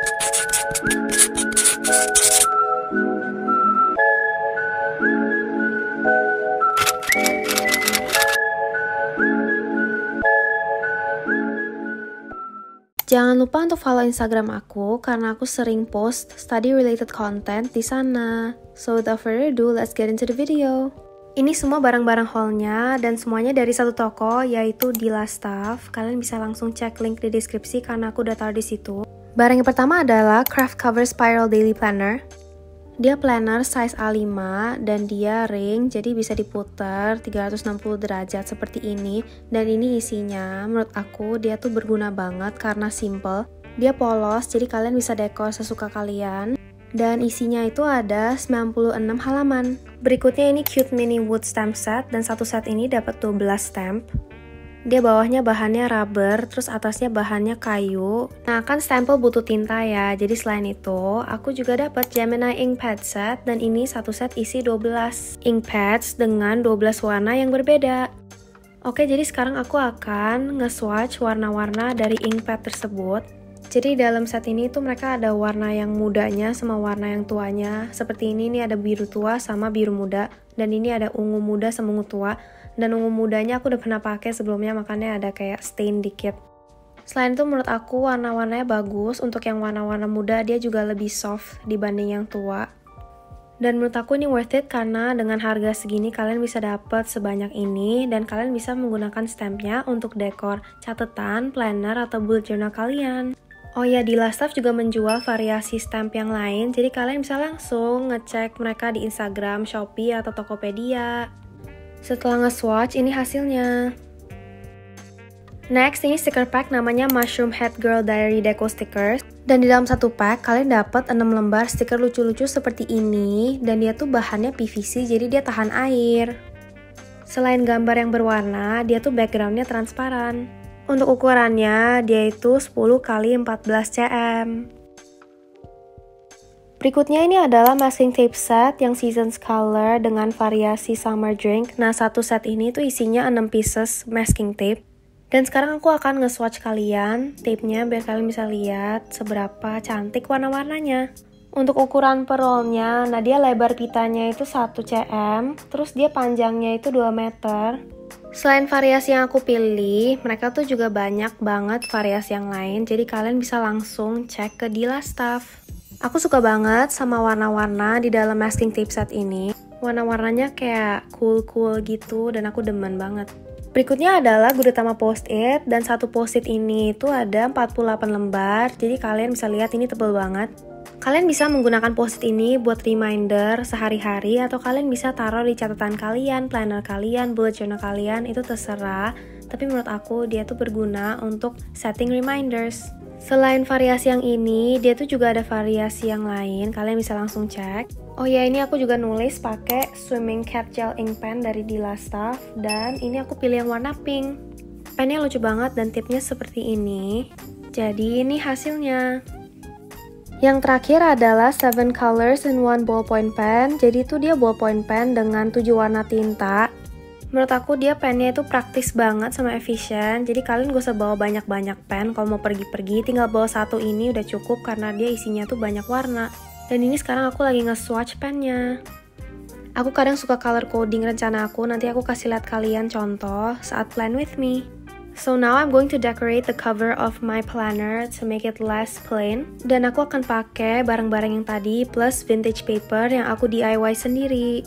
Jangan lupa untuk follow Instagram aku karena aku sering post study related content di sana. So without further ado, let's get into the video. Ini semua barang-barang haulnya dan semuanya dari satu toko yaitu Dila Stuff. Kalian bisa langsung cek link di deskripsi karena aku udah taruh di situ. Barang yang pertama adalah Craft Cover Spiral Daily Planner. Dia planner size A5 dan dia ring, jadi bisa diputar 360 derajat seperti ini. Dan ini isinya, menurut aku dia tuh berguna banget karena simple. Dia polos, jadi kalian bisa dekor sesuka kalian. Dan isinya itu ada 96 halaman. Berikutnya ini cute mini wood stamp set, dan satu set ini dapat 12 stamp. Dia bawahnya bahannya rubber, terus atasnya bahannya kayu. Nah, kan stempel butuh tinta ya, jadi selain itu, aku juga dapat Gemini ink pad set, dan ini satu set isi 12 ink pads dengan 12 warna yang berbeda. Oke, jadi sekarang aku akan nge-swatch warna-warna dari ink pad tersebut. Jadi dalam set ini tuh mereka ada warna yang mudanya sama warna yang tuanya. Seperti ini nih ada biru tua sama biru muda, dan ini ada ungu muda sama ungu tua. Dan ungu mudanya aku udah pernah pakai sebelumnya, makanya ada kayak stain dikit. Selain itu menurut aku warna-warnanya bagus. Untuk yang warna-warna muda dia juga lebih soft dibanding yang tua. Dan menurut aku ini worth it karena dengan harga segini kalian bisa dapat sebanyak ini. Dan kalian bisa menggunakan stampnya untuk dekor catatan, planner, atau bullet journal kalian. Oh ya, Dila Stuff juga menjual variasi stamp yang lain. Jadi kalian bisa langsung ngecek mereka di Instagram, Shopee, atau Tokopedia. Setelah nge-swatch, ini hasilnya. Next, ini sticker pack namanya Mushroom Head Girl Diary Deco Stickers. Dan di dalam satu pack, kalian dapat 6 lembar stiker lucu-lucu seperti ini. Dan dia tuh bahannya PVC, jadi dia tahan air. Selain gambar yang berwarna, dia tuh backgroundnya transparan. Untuk ukurannya, dia itu 10 x 14 cm. Berikutnya ini adalah masking tape set yang seasons color dengan variasi summer drink. Nah, satu set ini tuh isinya 6 pieces masking tape. Dan sekarang aku akan nge-swatch kalian tape-nya biar kalian bisa lihat seberapa cantik warna-warnanya. Untuk ukuran per rollnya, nah dia lebar pitanya itu 1 cm, terus dia panjangnya itu 2 meter. Selain variasi yang aku pilih, mereka tuh juga banyak banget variasi yang lain, jadi kalian bisa langsung cek ke Dila Stuff. Aku suka banget sama warna-warna di dalam masking tape set ini. Warna-warnanya kayak cool-cool gitu dan aku demen banget. Berikutnya adalah Gudetama Post-it, dan satu post-it ini itu ada 48 lembar, jadi kalian bisa lihat ini tebal banget. Kalian bisa menggunakan post-it ini buat reminder sehari-hari, atau kalian bisa taruh di catatan kalian, planner kalian, bullet journal kalian, itu terserah. Tapi menurut aku dia tuh berguna untuk setting reminders. Selain variasi yang ini, dia tuh juga ada variasi yang lain, kalian bisa langsung cek. Oh ya, ini aku juga nulis pakai Swimming Cat Gel Ink Pen dari Dila Stuff, dan ini aku pilih yang warna pink. Pennya lucu banget dan tipnya seperti ini. Jadi ini hasilnya. Yang terakhir adalah 7 colors in 1 ballpoint pen. Jadi itu dia ballpoint pen dengan 7 warna tinta. Menurut aku dia pennya itu praktis banget sama efisien. Jadi kalian gak usah bawa banyak-banyak pen. Kalau mau pergi-pergi tinggal bawa satu ini udah cukup karena dia isinya tuh banyak warna. Dan ini sekarang aku lagi nge-swatch pennya. Aku kadang suka color coding rencana aku. Nanti aku kasih lihat kalian contoh saat plan with me. So now I'm going to decorate the cover of my planner to make it less plain. Dan aku akan pakai barang-barang yang tadi plus vintage paper yang aku DIY sendiri.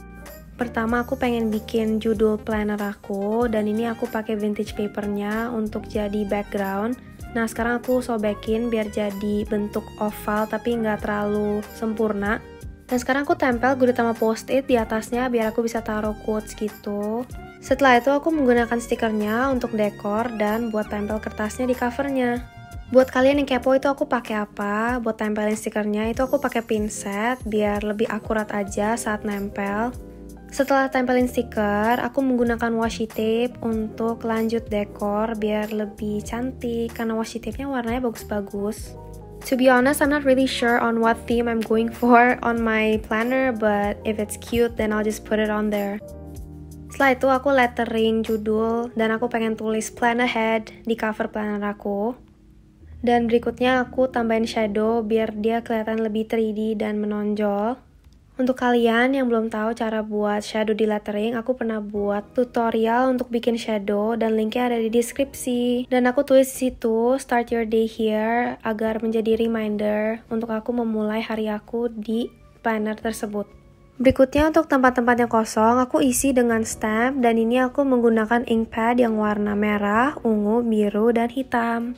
Pertama aku pengen bikin judul planner aku, dan ini aku pakai vintage papernya untuk jadi background. Nah sekarang aku sobekin biar jadi bentuk oval tapi nggak terlalu sempurna. Dan sekarang aku tempel Gudetama Post-it di atasnya biar aku bisa taruh quotes gitu. Setelah itu aku menggunakan stikernya untuk dekor dan buat tempel kertasnya di covernya. Buat kalian yang kepo itu aku pakai apa buat tempelin stikernya, itu aku pakai pinset biar lebih akurat aja saat nempel. Setelah tempelin stiker, aku menggunakan washi tape untuk lanjut dekor biar lebih cantik karena washi tape-nya warnanya bagus-bagus. To be honest, I'm not really sure on what theme I'm going for on my planner, but if it's cute, then I'll just put it on there. Setelah itu aku lettering judul dan aku pengen tulis plan ahead di cover planner aku. Dan berikutnya aku tambahin shadow biar dia kelihatan lebih 3D dan menonjol. Untuk kalian yang belum tahu cara buat shadow di lettering, aku pernah buat tutorial untuk bikin shadow dan linknya ada di deskripsi. Dan aku tulis di situ, start your day here, agar menjadi reminder untuk aku memulai hari aku di planner tersebut. Berikutnya untuk tempat-tempat yang kosong, aku isi dengan stamp dan ini aku menggunakan ink pad yang warna merah, ungu, biru, dan hitam.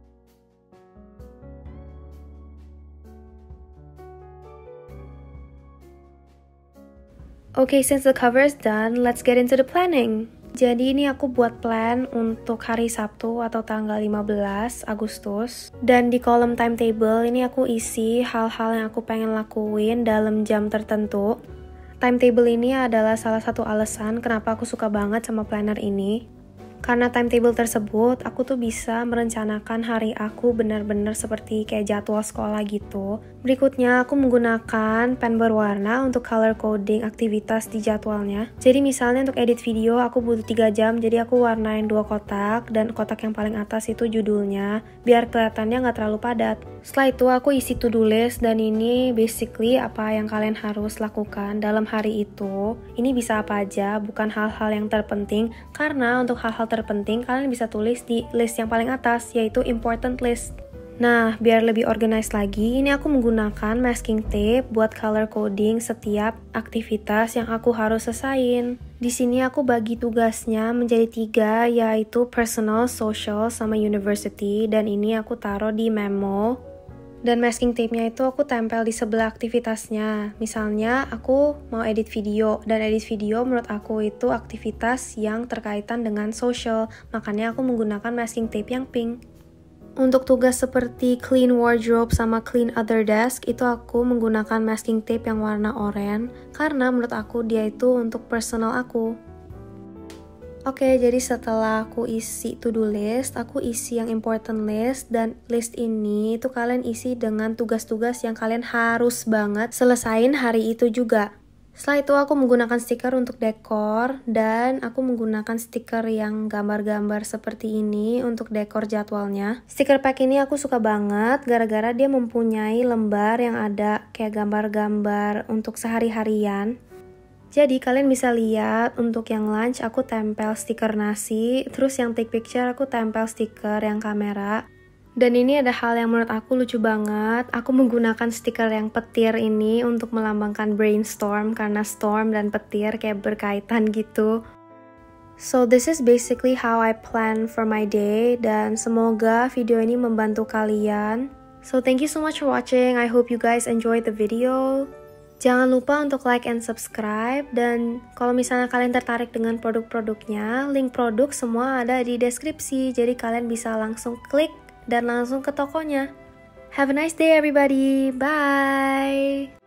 Okay, since the cover is done, let's get into the planning. Jadi ini aku buat plan untuk hari Sabtu atau tanggal 15 Agustus. Dan di kolom timetable ini aku isi hal-hal yang aku pengen lakuin dalam jam tertentu. Timetable ini adalah salah satu alasan kenapa aku suka banget sama planner ini. Karena timetable tersebut, aku tuh bisa merencanakan hari aku benar-benar seperti kayak jadwal sekolah gitu. Berikutnya, aku menggunakan pen berwarna untuk color coding aktivitas di jadwalnya. Jadi misalnya untuk edit video, aku butuh 3 jam, jadi aku warnain 2 kotak, dan kotak yang paling atas itu judulnya, biar kelihatannya nggak terlalu padat. Setelah itu, aku isi to-do list, dan ini basically apa yang kalian harus lakukan dalam hari itu. Ini bisa apa aja, bukan hal-hal yang terpenting, karena untuk hal-hal terpenting kalian bisa tulis di list yang paling atas, yaitu important list. Nah, biar lebih organized lagi, ini aku menggunakan masking tape buat color coding setiap aktivitas yang aku harus selesain. Di sini aku bagi tugasnya menjadi 3, yaitu personal, social, sama university, dan ini aku taruh di memo. Dan masking tape-nya itu aku tempel di sebelah aktivitasnya. Misalnya, aku mau edit video, dan edit video menurut aku itu aktivitas yang terkaitan dengan social, makanya aku menggunakan masking tape yang pink. Untuk tugas seperti clean wardrobe sama clean other desk, itu aku menggunakan masking tape yang warna oranye, karena menurut aku dia itu untuk personal aku. Oke, jadi setelah aku isi to-do list, aku isi yang important list, dan list ini itu kalian isi dengan tugas-tugas yang kalian harus banget selesain hari itu juga. Setelah itu aku menggunakan stiker untuk dekor, dan aku menggunakan stiker yang gambar-gambar seperti ini untuk dekor jadwalnya. Stiker pack ini aku suka banget, gara-gara dia mempunyai lembar yang ada kayak gambar-gambar untuk sehari-harian. Jadi kalian bisa lihat untuk yang lunch aku tempel stiker nasi, terus yang take picture aku tempel stiker yang kamera. Dan ini ada hal yang menurut aku lucu banget, aku menggunakan stiker yang petir ini untuk melambangkan brainstorm karena storm dan petir kayak berkaitan gitu. So this is basically how I plan for my day, dan semoga video ini membantu kalian. So thank you so much for watching, I hope you guys enjoyed the video. Jangan lupa untuk like and subscribe, dan kalau misalnya kalian tertarik dengan produk-produknya, link produk semua ada di deskripsi, jadi kalian bisa langsung klik dan langsung ke tokonya. Have a nice day everybody, bye!